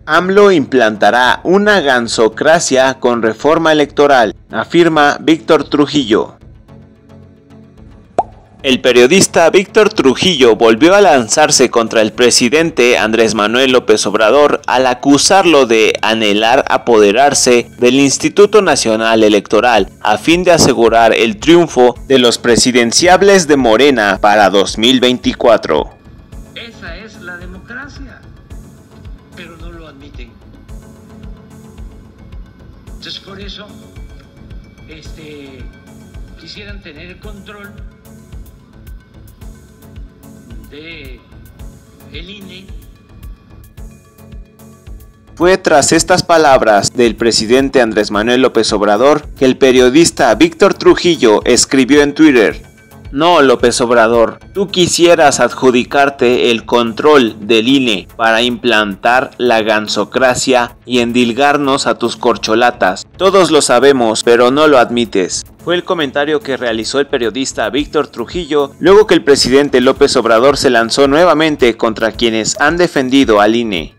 AMLO implantará una gansocracia con reforma electoral, afirma Víctor Trujillo. El periodista Víctor Trujillo volvió a lanzarse contra el presidente Andrés Manuel López Obrador al acusarlo de anhelar apoderarse del Instituto Nacional Electoral a fin de asegurar el triunfo de los presidenciables de Morena para 2024. Esa es la democracia, pero no lo admiten. Entonces por eso quisieran tener el control de el INE. Fue tras estas palabras del presidente Andrés Manuel López Obrador que el periodista Víctor Trujillo escribió en Twitter: "No, López Obrador, tú quisieras adjudicarte el control del INE para implantar la gansocracia y endilgarnos a tus corcholatas. Todos lo sabemos, pero no lo admites". Fue el comentario que realizó el periodista Víctor Trujillo luego que el presidente López Obrador se lanzó nuevamente contra quienes han defendido al INE.